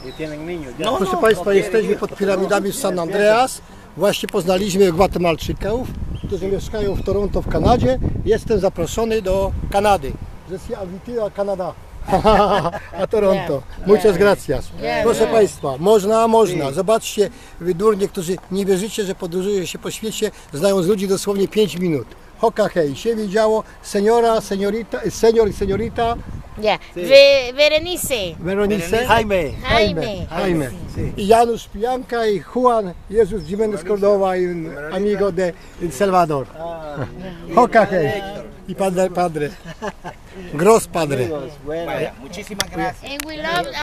Proszę Państwa, jesteśmy pod piramidami w San Andreas. Właśnie poznaliśmy Gwatemalczyków, którzy mieszkają w Toronto w Kanadzie. Jestem zaproszony do Kanady. Je suis invité à Canada. A Toronto. Muchas gracias. Proszę Państwa, można. Zobaczcie, wy durnie, którzy nie wierzycie, że podróżuje się po świecie, znając ludzi dosłownie 5 minut. Hoka hej, się wiedziało, seniora, seniorita, senior i seniorita. Veronice. Jaime. I Janusz Pijanka i Juan Jezus Jimenez Cordova i amigo de El Salvador. Hoka hej. I padre. Gros padre. Muchísimas gracias.